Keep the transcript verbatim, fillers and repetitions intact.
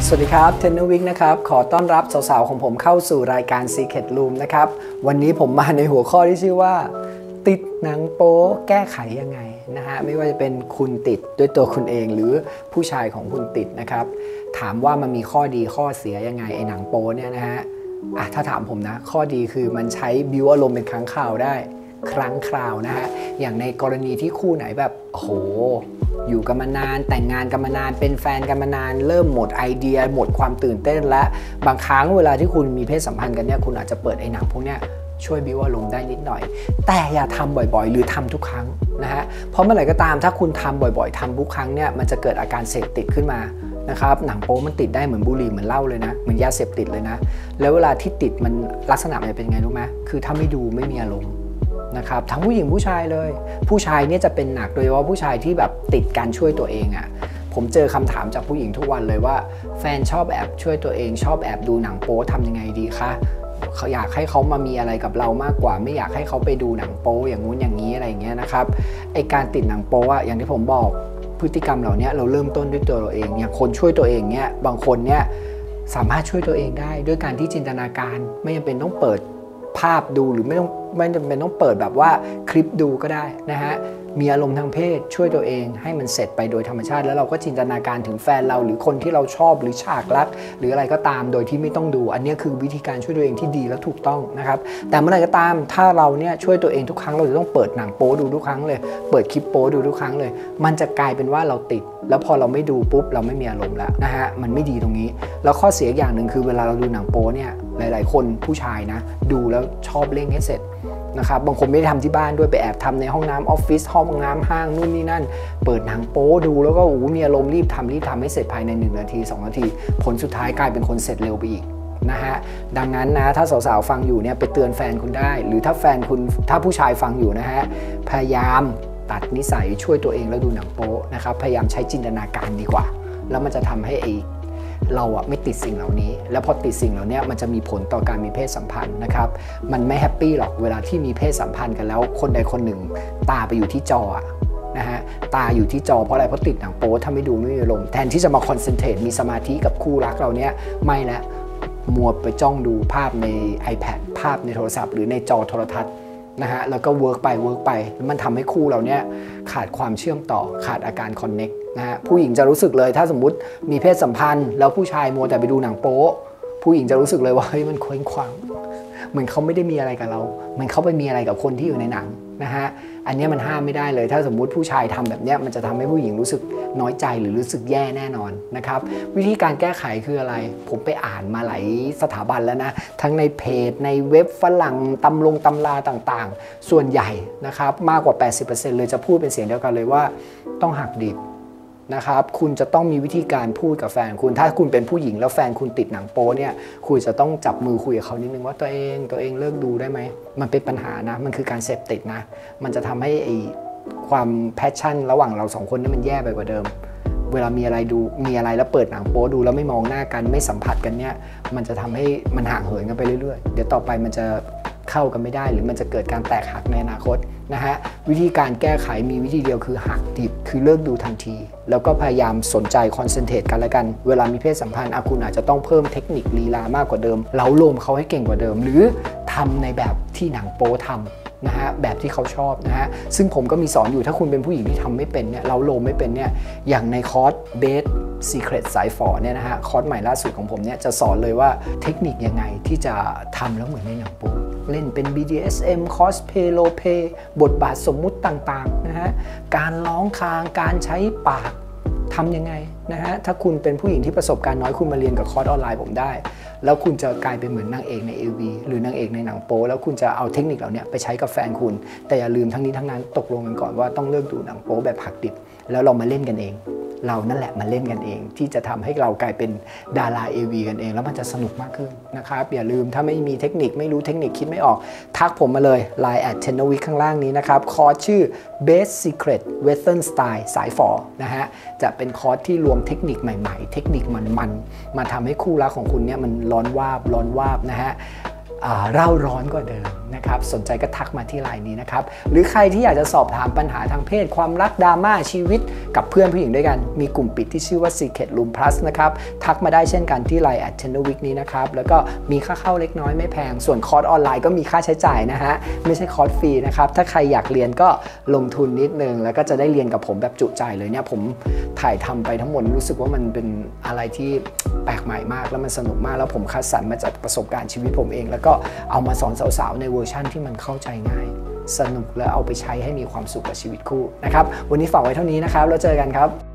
สวัสดีครับเทนเนอร์วิกนะครับขอต้อนรับสาวๆของผมเข้าสู่รายการ Secret Room นะครับวันนี้ผมมาในหัวข้อที่ชื่อว่าติดหนังโป๊แก้ไขยังไงนะฮะไม่ว่าจะเป็นคุณติดด้วยตัวคุณเองหรือผู้ชายของคุณติดนะครับถามว่ามันมีข้อดีข้อเสียยังไงไอ้หนังโป๊เนี่ยนะฮะอ่ะถ้าถามผมนะข้อดีคือมันใช้บิวอารมณ์เป็นครั้งคราวได้ครั้งคราวนะฮะอย่างในกรณีที่คู่ไหนแบบโหอยู่กันมานานแต่งงานกันมานานเป็นแฟนกันมานานเริ่มหมดไอเดียหมดความตื่นเต้นและบางครั้งเวลาที่คุณมีเพศสัมพันธ์กันเนี่ยคุณอาจจะเปิดไอ้หนังพวกเนี้ยช่วยบิวอารมณ์ได้นิดหน่อยแต่อย่าทำบ่อยๆหรือทำทุกครั้งนะฮะเพราะเมื่อไหร่ก็ตามถ้าคุณทำบ่อยๆทำทุกครั้งเนี่ยมันจะเกิดอาการเสพติดขึ้นมานะครับหนังโป๊มันติดได้เหมือนบุหรี่เหมือนเหล้าเลยนะเหมือนยาเสพติดเลยนะแล้วเวลาที่ติดมันลักษณะมันเป็นไงรู้ไหมคือถ้าไม่ดูไม่มีอารมณ์นะครับทั้งผู้หญิงผู้ชายเลยผู้ชายเนี่ยจะเป็นหนักโดยเฉพาะผู้ชายที่แบบติดการช่วยตัวเองอ่ะผมเจอคำถามจากผู้หญิงทุกวันเลยว่าแฟนชอบแอบช่วยตัวเองชอบแอบดูหนังโป๊ทำยังไงดีคะเขาอยากให้เขามามีอะไรกับเรามากกว่าไม่อยากให้เขาไปดูหนังโป๊อย่างงู้นอย่างนี้อะไรอย่างเงี้ยนะครับไอการติดหนังโป๊อะอย่างที่ผมบอกพฤติกรรมเหล่านี้เราเริ่มต้นด้วยตัวเราเองอย่างคนช่วยตัวเองเนี่ยบางคนเนี่ยสามารถช่วยตัวเองได้ด้วยการที่จินตนาการไม่จำเป็นต้องเปิดภาพดูหรือไม่ต้องไม่จำเป็นต้องเปิดแบบว่าคลิปดูก็ได้นะฮะมีอารมณ์ทางเพศช่วยตัวเองให้มันเสร็จไปโดยธรรมชาติแล้วเราก็จินตนาการถึงแฟนเราหรือคนที่เราชอบหรือฉากรักหรืออะไรก็ตามโดยที่ไม่ต้องดูอันนี้คือวิธีการช่วยตัวเองที่ดีและถูกต้องนะครับแต่เมื่อไหร่ก็ตามถ้าเราเนี่ยช่วยตัวเองทุกครั้งเราจะต้องเปิดหนังโป๊ดูทุกครั้งเลยเปิดคลิปโป๊ดูทุกครั้งเลยมันจะกลายเป็นว่าเราติดแล้วพอเราไม่ดูปุ๊บเราไม่มีอารมณ์แล้วนะฮะมันไม่ดีตรงนี้แล้วข้อเสียอย่างหนึ่งคือเวลาเราดูหนังโป๊เนี่ยหลายๆคนผู้ชายนะดูแล้วชอบเร่งให้เสร็จนะครับบางคนไม่ได้ทำที่บ้านด้วยไปแอบทำในห้องน้ำออฟฟิศห้องน้ำห้างนู่นนี่นั่นเปิดหนังโป๊ดูแล้วก็โอ้มีอารมณ์รีบทำรีบทำให้เสร็จภายในหนึ่งนาทีสองนาทีผลสุดท้ายกลายเป็นคนเสร็จเร็วไปอีกนะฮะดังนั้นนะถ้าสาวๆฟังอยู่เนี่ยไปเตือนแฟนคุณได้หรือถ้าแฟนคุณถ้าผู้ชายฟังอยู่นะฮะพยายามตัดนิสัยช่วยตัวเองแล้วดูหนังโป๊นะครับพยายามใช้จินตนาการดีกว่าแล้วมันจะทำให้ไอเราอะไม่ติดสิ่งเหล่านี้แล้วพอติดสิ่งเหล่านี้มันจะมีผลต่อการมีเพศสัมพันธ์นะครับมันไม่แฮปปี้หรอกเวลาที่มีเพศสัมพันธ์กันแล้วคนใดคนหนึ่งตาไปอยู่ที่จอนะฮะตาอยู่ที่จอเพราะอะไรเพราะติดหนังโป๊ถ้าไม่ดูไม่มีอารมณ์แทนที่จะมาคอนเซนเทรตมีสมาธิกับคู่รักเราเนี้ยไม่แล้วมัวไปจ้องดูภาพใน iPad ภาพในโทรศัพท์หรือในจอโทรทัศน์นะฮะแล้วก็เวิร์กไปเวิร์กไปมันทำให้คู่เราเนี่ยขาดความเชื่อมต่อขาดอาการคอนเน็กนะฮะผู้หญิงจะรู้สึกเลยถ้าสมมุติมีเพศสัมพันธ์แล้วผู้ชายมัวแต่ไปดูหนังโป๊ผู้หญิงจะรู้สึกเลยว่าเฮ้ยมันเคว้งคว้างเหมือนเขาไม่ได้มีอะไรกับเราเหมือนเขาไปมีอะไรกับคนที่อยู่ในหนังนะฮะอันนี้มันห้ามไม่ได้เลยถ้าสมมุติผู้ชายทำแบบนี้มันจะทำให้ผู้หญิงรู้สึกน้อยใจหรือรู้สึกแย่แน่นอนนะครับวิธีการแก้ไขคืออะไรผมไปอ่านมาหลายสถาบันแล้วนะทั้งในเพจในเว็บฝรั่งตำลงตำราต่างๆส่วนใหญ่นะครับมากกว่า แปดสิบเปอร์เซ็นต์ เลยจะพูดเป็นเสียงเดียวกันเลยว่าต้องหักดิบนะครับคุณจะต้องมีวิธีการพูดกับแฟนคุณถ้าคุณเป็นผู้หญิงแล้วแฟนคุณติดหนังโป๊เนี่ยคุณจะต้องจับมือคุยกับเขานิดนึงว่าตัวเองตัวเองเลิกดูได้ไหมมันเป็นปัญหานะมันคือการเสพติดนะมันจะทำให้ไอความแพชชั่นระหว่างเราสองคนนี่มันแย่ไปกว่าเดิมเวลามีอะไรดูมีอะไรแล้วเปิดหนังโป๊ดูแล้วไม่มองหน้ากันไม่สัมผัสกันเนี่ยมันจะทำให้มันห่างเหินกันไปเรื่อยๆเดี๋ยวต่อไปมันจะเข้ากันไม่ได้หรือมันจะเกิดการแตกหักในอนาคตนะฮะวิธีการแก้ไขมีวิธีเดียวคือหักดิบคือเลิกดูทันทีแล้วก็พยายามสนใจคอนเซนเทรตกันแล้วกันเวลามีเพศสัมพันธ์คุณอาจจะต้องเพิ่มเทคนิคลีลามากกว่าเดิมเล้าโลมเขาให้เก่งกว่าเดิมหรือทำในแบบที่หนังโป๊ทำนะฮะแบบที่เขาชอบนะฮะซึ่งผมก็มีสอนอยู่ถ้าคุณเป็นผู้หญิงที่ทำไม่เป็นเนี่ยเล้าโลมไม่เป็นเนี่ยอย่างในคอร์สเบสSecret สายฝอเนี่ยนะฮะคอร์สใหม่ล่าสุดของผมเนี่ยจะสอนเลยว่าเทคนิคยังไงที่จะทำแล้วเหมือนในหนังโป๊เล่นเป็น บี ดี เอส เอ็ม cosplay role play บทบาทสมมุติต่างๆนะฮะการร้องคางการใช้ปากทำยังไงนะฮะถ้าคุณเป็นผู้หญิงที่ประสบการณ์น้อยคุณมาเรียนกับคอร์สออนไลน์ผมได้แล้วคุณจะกลายเป็นเหมือนนางเอกใน เอ วี หรือนางเอกในหนังโป๊แล้วคุณจะเอาเทคนิคเหล่านี้ไปใช้กับแฟนคุณแต่อย่าลืมทั้งนี้ทั้งนั้นตกลงกันก่อนว่าต้องเลิกดูหนังโป๊แบบหักดิบแล้วเรามาเล่นกันเองเรานั่นแหละมาเล่นกันเองที่จะทำให้เรากลายเป็นดารา เอ วี กันเองแล้วมันจะสนุกมากขึ้นนะครับอย่าลืมถ้าไม่มีเทคนิคไม่รู้เทคนิคคิดไม่ออกทักผมมาเลย ไลน์ แอท เทนเนอร์วิก ข้างล่างนี้นะครับคอร์สชื่อ Best Secret Western Style สายฝอนะฮะจะเป็นคอร์สที่รวมเทคนิคใหม่ๆเทคนิคมันๆมาทำให้คู่รักของคุณเนี่ยมันร้อนวาบร้อนวาบนะฮะเร่าร้อนกว่าเดิมนะครับสนใจก็ทักมาที่ไลน์นี้นะครับหรือใครที่อยากจะสอบถามปัญหาทางเพศความรักดราม่าชีวิตกับเพื่อนผู้หญิงด้วยกันมีกลุ่มปิดที่ชื่อว่า Secret Room Plus นะครับทักมาได้เช่นกันที่ ไลน์ แอท เทนเนอร์วิก นี้นะครับแล้วก็มีค่าเข้าเล็กน้อยไม่แพงส่วนคอร์สออนไลน์ก็มีค่าใช้จ่ายนะฮะไม่ใช่คอร์สฟรีนะครับถ้าใครอยากเรียนก็ลงทุนนิดนึงแล้วก็จะได้เรียนกับผมแบบจุใจเลยเนี่ยผมถ่ายทำไปทั้งหมดรู้สึกว่ามันเป็นอะไรที่แปลกใหม่มากแล้วมันสนุกมากแล้วผมคัดสรรมาจากประสบการณ์ชีวิตผมเองแล้วก็เอามาสอนสาวๆในเวอร์ชั่นที่มันเข้าใจง่ายสนุกและเอาไปใช้ให้มีความสุขกับชีวิตคู่นะครับวันนี้ฝากไว้เท่านี้นะครับแล้วเจอกันครับ